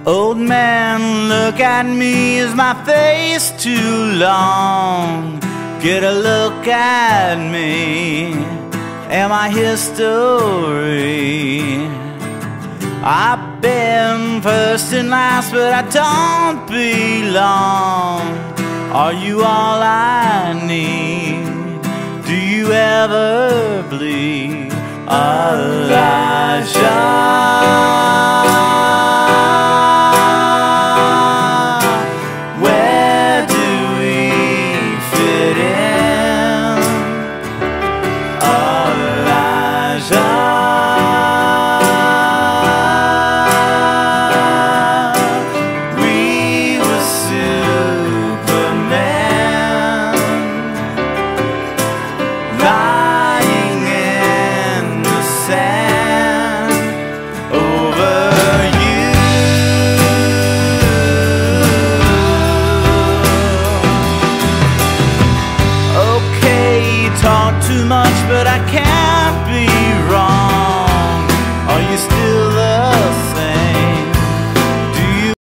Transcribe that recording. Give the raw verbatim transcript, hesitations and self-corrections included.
Old man, look at me, is my face too long? Get a look at me, am I history? I've been first and last, but I don't belong. Are you all I need? Do you ever bleed? Elijah, too much, but I can't